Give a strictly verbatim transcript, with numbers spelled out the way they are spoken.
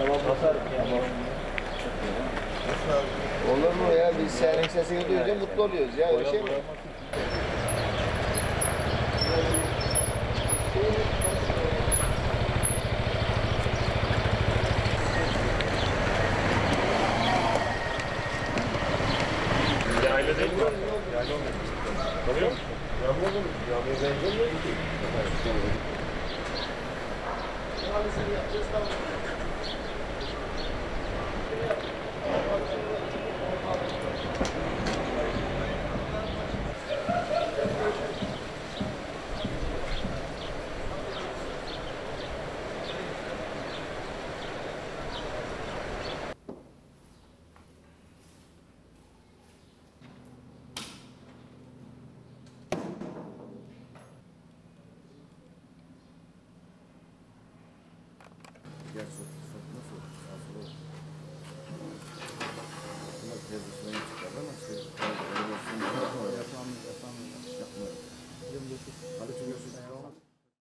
Olur mu ya? Biz senin sesini duyunca mutlu oluyoruz ya. Öyle şey mi? Yayla değil mi? Yayla olmuyor. Tanıyor musun? Yağmur olmuyor. Yağmur benzemiyor ki. Gel sok, sokma sok, sağa sola. Bunlar biraz üstüne çıkardı ama işte... Yapamıyor, yapamıyor. Yapma. Yirmi dokuz. Hadi